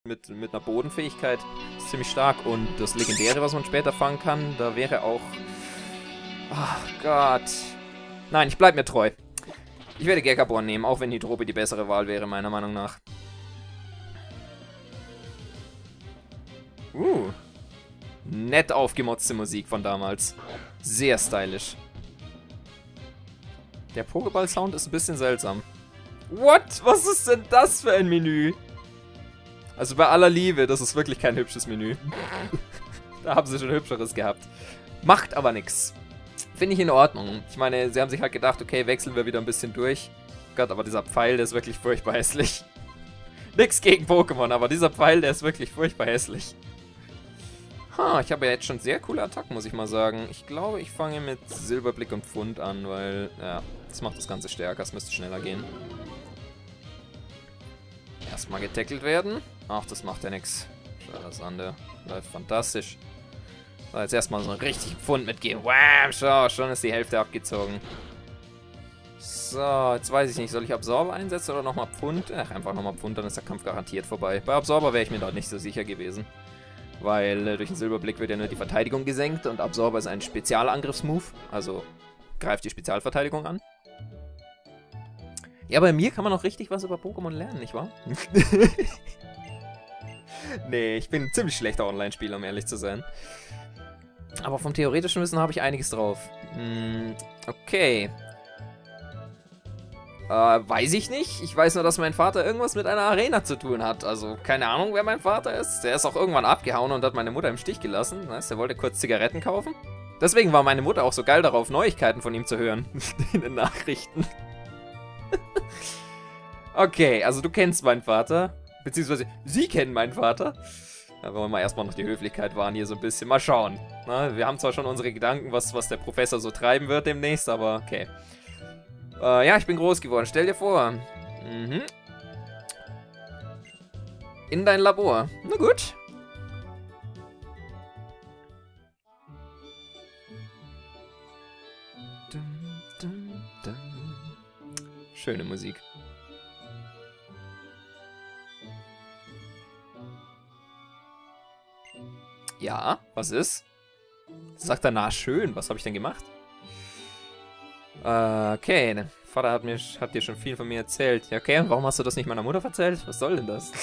mit einer Bodenfähigkeit. Ist ziemlich stark. Und das Legendäre, was man später fangen kann, da wäre auch... Ach Gott. Nein, ich bleib mir treu. Ich werde Gekabor nehmen, auch wenn Hydropi die bessere Wahl wäre, meiner Meinung nach. Nett aufgemotzte Musik von damals. Sehr stylisch. Der Pokéball-Sound ist ein bisschen seltsam. What? Was ist denn das für ein Menü? Also bei aller Liebe, das ist wirklich kein hübsches Menü. Da haben sie schon Hübscheres gehabt. Macht aber nichts. Finde ich in Ordnung. Ich meine, sie haben sich halt gedacht, okay, wechseln wir wieder ein bisschen durch. Gott, aber dieser Pfeil, der ist wirklich furchtbar hässlich. Nix gegen Pokémon, aber dieser Pfeil, der ist wirklich furchtbar hässlich. Ich habe ja jetzt schon sehr coole Attacken, muss ich mal sagen. Ich glaube, ich fange mit Silberblick und Pfund an, weil, ja, das macht das Ganze stärker. Es müsste schneller gehen. Erstmal getackelt werden. Ach, das macht ja nichts. Schallersande. Läuft fantastisch. So, jetzt erstmal so einen richtigen Pfund mitgeben. Wham, schau, schon ist die Hälfte abgezogen. So, jetzt weiß ich nicht, soll ich Absorber einsetzen oder nochmal Pfund? Ach, einfach nochmal Pfund, dann ist der Kampf garantiert vorbei. Bei Absorber wäre ich mir dort nicht so sicher gewesen. Weil durch den Silberblick wird ja nur die Verteidigung gesenkt und Absorber ist ein Spezialangriffsmove. Also greift die Spezialverteidigung an. Ja, bei mir kann man auch richtig was über Pokémon lernen, nicht wahr? Nee, ich bin ein ziemlich schlechter Online-Spieler, um ehrlich zu sein. Aber vom theoretischen Wissen habe ich einiges drauf. Okay. Weiß ich nicht. Ich weiß nur, dass mein Vater irgendwas mit einer Arena zu tun hat. Also, keine Ahnung, wer mein Vater ist. Der ist auch irgendwann abgehauen und hat meine Mutter im Stich gelassen. Weißt, der wollte kurz Zigaretten kaufen. Deswegen war meine Mutter auch so geil darauf, Neuigkeiten von ihm zu hören. In den Nachrichten. Okay, also du kennst meinen Vater. Beziehungsweise, sie kennen meinen Vater. Da wollen wir erstmal noch die Höflichkeit wahren hier so ein bisschen. Mal schauen. Na, wir haben zwar schon unsere Gedanken, was der Professor so treiben wird demnächst, aber okay. Ja, ich bin groß geworden. Stell dir vor. In dein Labor. Na gut. Schöne Musik. Ja, was ist? Sagt er, na schön, was habe ich denn gemacht? Okay, der Vater hat dir schon viel von mir erzählt. Ja, okay, und warum hast du das nicht meiner Mutter erzählt? Was soll denn das?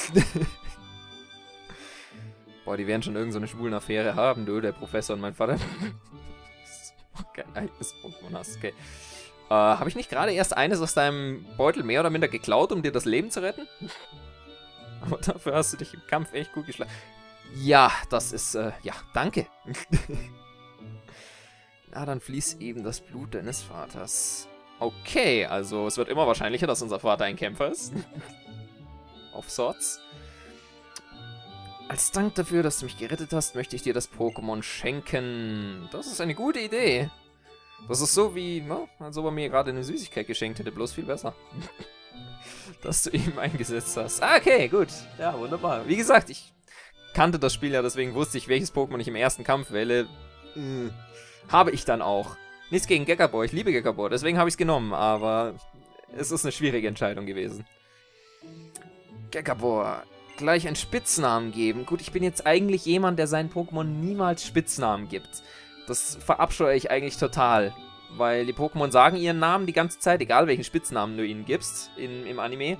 Boah, die werden schon irgend so eine schwulen Affäre haben, du, der Professor und mein Vater. Kein eigenes Pokémon hast, okay. Habe ich nicht gerade erst eines aus deinem Beutel mehr oder minder geklaut, um dir das Leben zu retten? Aber dafür hast du dich im Kampf echt gut geschlagen. Ja, das ist, ja, danke. Na, dann fließt eben das Blut deines Vaters. Okay, also es wird immer wahrscheinlicher, dass unser Vater ein Kämpfer ist. Auf Sorts. Als Dank dafür, dass du mich gerettet hast, möchte ich dir das Pokémon schenken. Das ist eine gute Idee. Das ist so wie, ne, als ob er mir gerade eine Süßigkeit geschenkt hätte, bloß viel besser. Dass du ihm eingesetzt hast. Ah, okay, gut. Ja, wunderbar. Wie gesagt, ich kannte das Spiel ja, deswegen wusste ich, welches Pokémon ich im ersten Kampf wähle. Habe ich dann auch. Nichts gegen Gekabor, ich liebe Gekabor, deswegen habe ich es genommen, aber es ist eine schwierige Entscheidung gewesen. Gekabor, gleich einen Spitznamen geben. Gut, ich bin jetzt eigentlich jemand, der seinen Pokémon niemals Spitznamen gibt. Das verabscheue ich eigentlich total, weil die Pokémon sagen ihren Namen die ganze Zeit, egal welchen Spitznamen du ihnen gibst im Anime.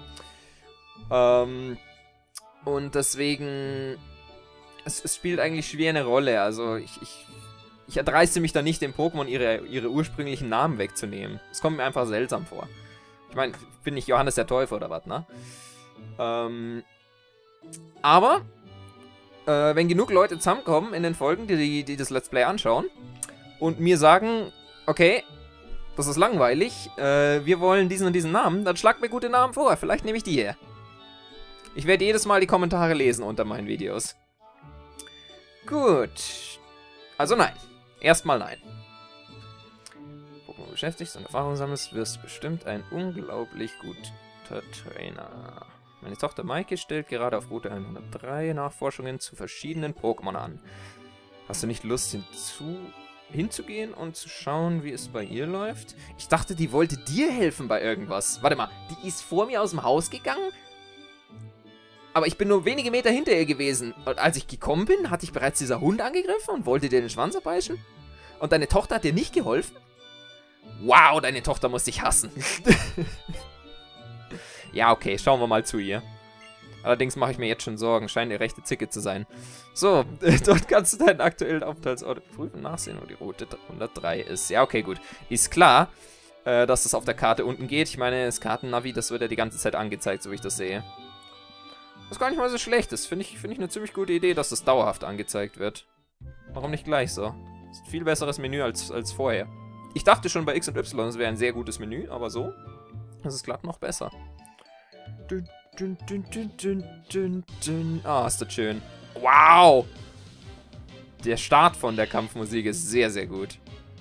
Und deswegen, es spielt eigentlich schwer eine Rolle, also ich erdreiste mich da nicht, den Pokémon ihre ursprünglichen Namen wegzunehmen. Es kommt mir einfach seltsam vor. Ich meine, ich bin nicht Johannes der Täufer oder was, ne? Aber, wenn genug Leute zusammenkommen in den Folgen, die das Let's Play anschauen und mir sagen, okay, das ist langweilig, wir wollen diesen und diesen Namen, dann schlag mir gute Namen vor. Vielleicht nehme ich die hier. Ich werde jedes Mal die Kommentare lesen unter meinen Videos. Gut. Also nein. Erstmal nein. Pokémon beschäftigst und Erfahrung sammelst, wirst du bestimmt ein unglaublich guter Trainer. Meine Tochter Maike stellt gerade auf Route 103 Nachforschungen zu verschiedenen Pokémon an. Hast du nicht Lust hinzugehen und zu schauen, wie es bei ihr läuft? Ich dachte, die wollte dir helfen bei irgendwas. Warte mal, die ist vor mir aus dem Haus gegangen? Aber ich bin nur wenige Meter hinter ihr gewesen. Und als ich gekommen bin, hat dich bereits dieser Hund angegriffen und wollte dir den Schwanz abbeißen? Und deine Tochter hat dir nicht geholfen? Wow, deine Tochter muss dich hassen. Ja, okay, schauen wir mal zu ihr. Allerdings mache ich mir jetzt schon Sorgen. Scheint eine rechte Zicke zu sein. So, dort kannst du deinen aktuellen Aufenthaltsort prüfen, nachsehen, wo die Route 103 ist. Ja, okay, gut. Ist klar, dass das auf der Karte unten geht. Ich meine, das Kartennavi, das wird ja die ganze Zeit angezeigt, so wie ich das sehe. Was gar nicht mal so schlecht ist. Finde ich eine ziemlich gute Idee, dass das dauerhaft angezeigt wird. Warum nicht gleich so? Ist ein viel besseres Menü als vorher. Ich dachte schon bei X und Y, das wäre ein sehr gutes Menü, aber so ist es glatt noch besser. Ah, ist das schön. Wow! Der Start von der Kampfmusik ist sehr, sehr gut.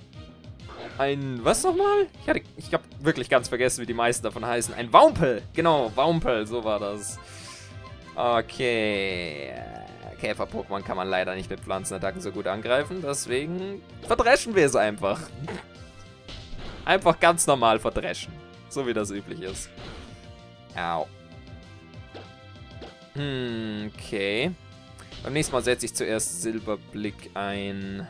Was nochmal? Ich hab wirklich ganz vergessen, wie die meisten davon heißen. Ein Waumpel! Genau, Waumpel, so war das. Okay. Käfer-Pokémon kann man leider nicht mit Pflanzenattacken so gut angreifen, deswegen verdreschen wir es einfach. Einfach ganz normal verdreschen. So wie das üblich ist. Au. Okay. Beim nächsten Mal setze ich zuerst Silberblick ein.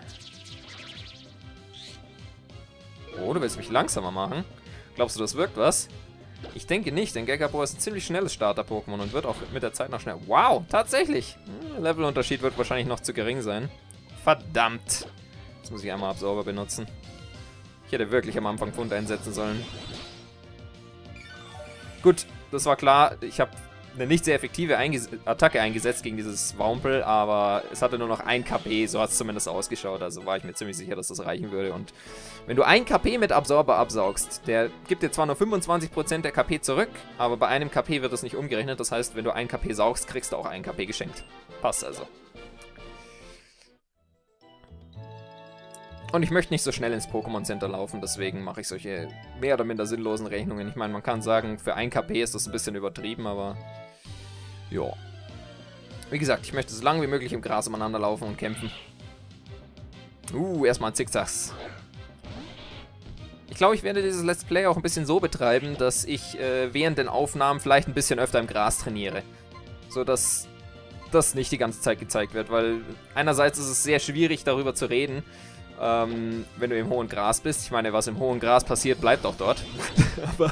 Oh, du willst mich langsamer machen? Glaubst du, das wirkt was? Ich denke nicht, denn Gekabor ist ein ziemlich schnelles Starter-Pokémon und wird auch mit der Zeit noch schnell... Wow, tatsächlich! Levelunterschied wird wahrscheinlich noch zu gering sein. Verdammt! Jetzt muss ich einmal Absorber benutzen. Ich hätte wirklich am Anfang Pfund einsetzen sollen. Gut, das war klar. Ich habe eine nicht sehr effektive Attacke eingesetzt gegen dieses Waumpel, aber es hatte nur noch 1 KP, so hat es zumindest ausgeschaut, also war ich mir ziemlich sicher, dass das reichen würde. Und wenn du 1 KP mit Absorber absaugst, der gibt dir zwar nur 25% der KP zurück, aber bei einem KP wird das nicht umgerechnet, das heißt, wenn du 1 KP saugst, kriegst du auch 1 KP geschenkt. Passt also. Und ich möchte nicht so schnell ins Pokémon Center laufen, deswegen mache ich solche mehr oder minder sinnlosen Rechnungen. Ich meine, man kann sagen, für 1 KP ist das ein bisschen übertrieben, aber ja. Wie gesagt, ich möchte so lange wie möglich im Gras umeinander laufen und kämpfen. Erstmal Zickzacks. Ich glaube, ich werde dieses Let's Play auch ein bisschen so betreiben, dass ich während den Aufnahmen vielleicht ein bisschen öfter im Gras trainiere. So dass das nicht die ganze Zeit gezeigt wird, weil einerseits ist es sehr schwierig, darüber zu reden, wenn du im hohen Gras bist. Ich meine, was im hohen Gras passiert, bleibt auch dort. Aber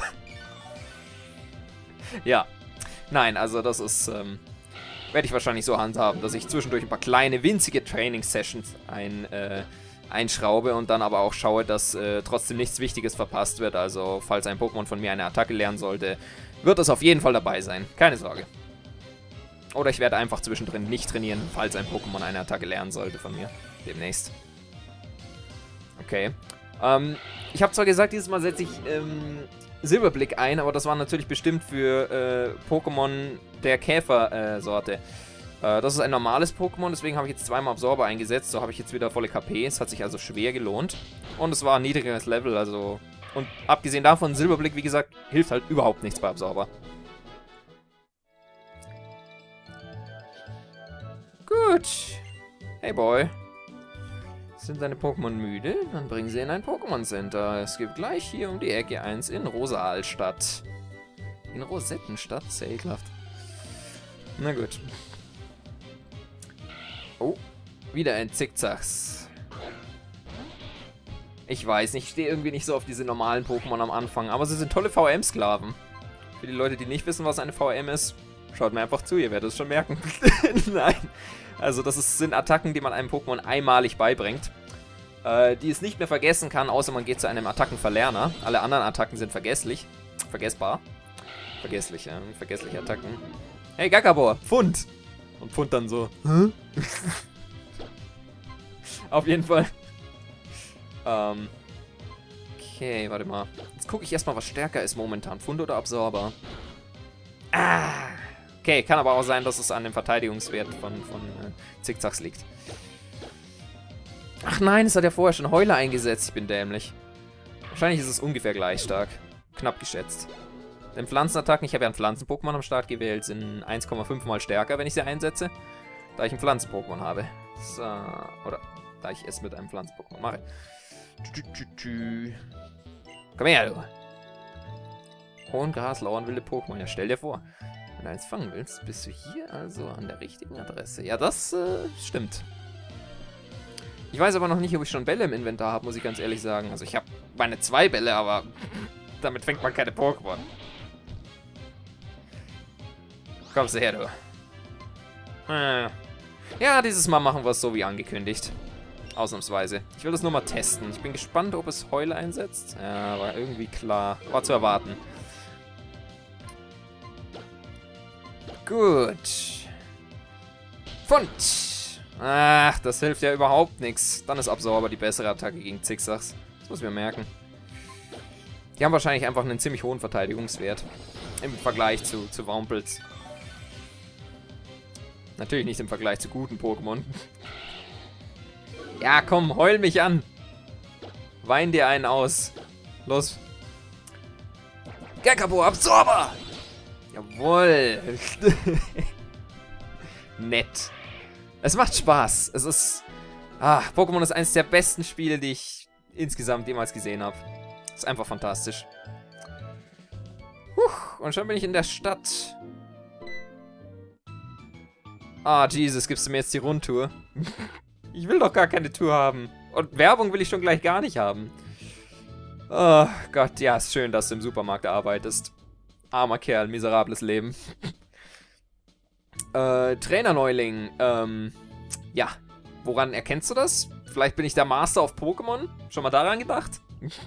ja. Nein, also das ist, werde ich wahrscheinlich so handhaben, dass ich zwischendurch ein paar kleine, winzige Training-Sessions einschraube und dann aber auch schaue, dass trotzdem nichts Wichtiges verpasst wird. Also, falls ein Pokémon von mir eine Attacke lernen sollte, wird das auf jeden Fall dabei sein. Keine Sorge. Oder ich werde einfach zwischendrin nicht trainieren, falls ein Pokémon eine Attacke lernen sollte von mir. Demnächst. Okay. Ich habe zwar gesagt, dieses Mal setze ich Silberblick ein, aber das war natürlich bestimmt für Pokémon der Käfer-Sorte. Das ist ein normales Pokémon, deswegen habe ich jetzt zweimal Absorber eingesetzt. So habe ich jetzt wieder volle KP. Es hat sich also schwer gelohnt. Und es war ein niedrigeres Level, also... Und abgesehen davon, Silberblick, wie gesagt, hilft halt überhaupt nichts bei Absorber. Gut. Hey, Boy. Sind deine Pokémon müde? Dann bringen sie in ein Pokémon Center. Es gibt gleich hier um die Ecke eins in Rosalstadt. In Rosettenstadt? Sehr ekelhaft. Na gut. Oh, wieder ein Zickzacks. Ich weiß nicht, ich stehe irgendwie nicht so auf diese normalen Pokémon am Anfang, aber sie sind tolle VM-Sklaven. Für die Leute, die nicht wissen, was eine VM ist, schaut mir einfach zu, ihr werdet es schon merken. Nein. Also das sind Attacken, die man einem Pokémon einmalig beibringt, die es nicht mehr vergessen kann, außer man geht zu einem Attackenverlerner. Alle anderen Attacken sind vergesslich. Vergessbar. Vergesslich, ja. Vergessliche Attacken. Hey, Gekabor, Pfund! Und Pfund dann so. Hä? Auf jeden Fall. Okay, warte mal. Jetzt gucke ich erstmal, was stärker ist momentan. Pfund oder Absorber? Ah! Okay, kann aber auch sein, dass es an dem Verteidigungswert von Zickzacks liegt. Ach nein, es hat ja vorher schon Heuler eingesetzt. Ich bin dämlich. Wahrscheinlich ist es ungefähr gleich stark. Knapp geschätzt. Denn Pflanzenattacken, ich habe ja ein Pflanzen-Pokémon am Start gewählt, sind 1,5 mal stärker, wenn ich sie einsetze. Da ich ein Pflanzen-Pokémon habe. So, oder da ich es mit einem Pflanzen-Pokémon mache. Komm her, du. Hohen Gras lauern wilde Pokémon. Ja, stell dir vor. Wenn du eins fangen willst, bist du hier also an der richtigen Adresse. Ja, das stimmt. Ich weiß aber noch nicht, ob ich schon Bälle im Inventar habe, muss ich ganz ehrlich sagen. Also ich habe meine 2 Bälle, aber damit fängt man keine Pokémon. Kommst du her, du. Ja, dieses Mal machen wir es so wie angekündigt. Ausnahmsweise. Ich will das nur mal testen. Ich bin gespannt, ob es Heule einsetzt. Ja, war irgendwie klar. War zu erwarten. Gut. Pfund. Ach, das hilft ja überhaupt nichts. Dann ist Absorber die bessere Attacke gegen Zigzags. Das muss ich mir merken. Die haben wahrscheinlich einfach einen ziemlich hohen Verteidigungswert. Im Vergleich zu Wampels. Natürlich nicht im Vergleich zu guten Pokémon. Ja, komm, heul mich an. Wein dir einen aus. Los. Gekabo, Absorber! Jawohl. Nett. Es macht Spaß. Es ist... Pokémon ist eines der besten Spiele, die ich insgesamt jemals gesehen habe. Ist einfach fantastisch. Und schon bin ich in der Stadt. Jesus, gibst du mir jetzt die Rundtour? Ich will doch gar keine Tour haben. Und Werbung will ich schon gleich gar nicht haben. Oh Gott, ja, ist schön, dass du im Supermarkt arbeitest. Armer Kerl, miserables Leben. Trainerneuling. Ja, woran erkennst du das? Vielleicht bin ich der Master auf Pokémon? Schon mal daran gedacht?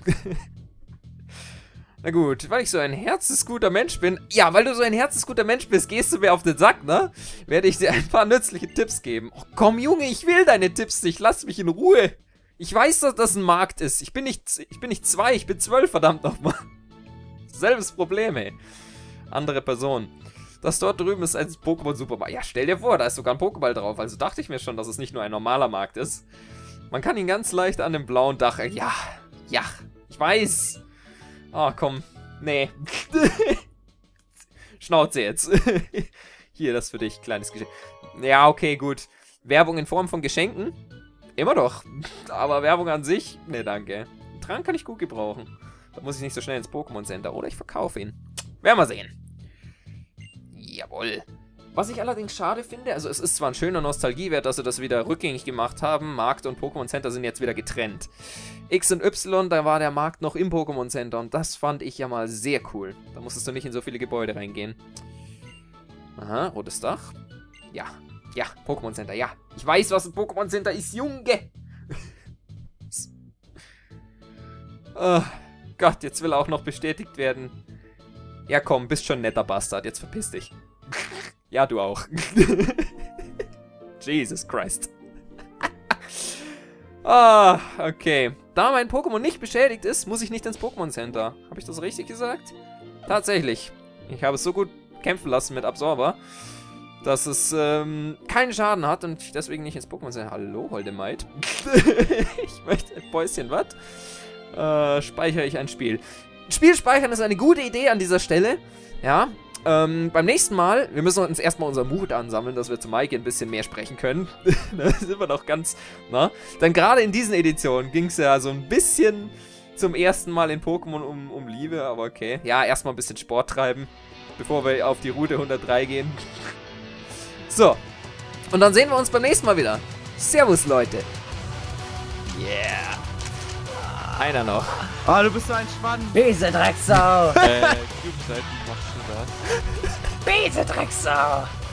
Na gut, weil ich so ein herzensguter Mensch bin. Ja, weil du so ein herzensguter Mensch bist, gehst du mir auf den Sack, ne? Werde ich dir ein paar nützliche Tipps geben. Oh, komm, Junge, ich will deine Tipps nicht. Lass mich in Ruhe. Ich weiß, dass das ein Markt ist. Ich bin nicht 2, ich bin 12, verdammt nochmal. Selbes Problem, ey. Andere Person. Das dort drüben ist ein Pokémon-Supermarkt. Ja, stell dir vor, da ist sogar ein Pokéball drauf. Also dachte ich mir schon, dass es nicht nur ein normaler Markt ist. Man kann ihn ganz leicht an dem blauen Dach... Ja, ich weiß. Oh, komm. Nee. Schnauze jetzt. Hier, das für dich, kleines Geschenk. Ja, okay, gut. Werbung in Form von Geschenken? Immer doch. Aber Werbung an sich? Nee, danke. Einen Trank kann ich gut gebrauchen. Da muss ich nicht so schnell ins Pokémon Center. Oder ich verkaufe ihn. Werden wir sehen. Jawohl. Was ich allerdings schade finde, also es ist zwar ein schöner Nostalgiewert, dass sie das wieder rückgängig gemacht haben. Markt und Pokémon Center sind jetzt wieder getrennt. X und Y, da war der Markt noch im Pokémon Center und das fand ich ja mal sehr cool. Da musstest du nicht in so viele Gebäude reingehen. Aha, rotes Dach. Ja, Pokémon Center, ja. Ich weiß, was ein Pokémon Center ist, Junge. Oh Gott, jetzt will er auch noch bestätigt werden. Ja komm, bist schon ein netter Bastard, jetzt verpiss dich. Ja, du auch. Jesus Christ. Okay. Da mein Pokémon nicht beschädigt ist, muss ich nicht ins Pokémon Center. Habe ich das richtig gesagt? Tatsächlich. Ich habe es so gut kämpfen lassen mit Absorber, dass es keinen Schaden hat und ich deswegen nicht ins Pokémon Center... Hallo, Holdemite. Ich möchte ein Päuschen, was? Speichere ich ein Spiel. Spiel speichern ist eine gute Idee an dieser Stelle. Ja. Beim nächsten Mal, wir müssen uns erstmal unseren Mut ansammeln, dass wir zu Maike ein bisschen mehr sprechen können. Da sind wir doch ganz, na? Denn gerade in diesen Editionen ging es ja so ein bisschen zum ersten Mal in Pokémon um Liebe, aber okay. Ja, erstmal ein bisschen Sport treiben, bevor wir auf die Route 103 gehen. So. Und dann sehen wir uns beim nächsten Mal wieder. Servus, Leute. Yeah. Einer noch. Ah, du bist so ein Schwann. Böse Drecksau. Cube-Seiten machst du da. Böse Drecksau.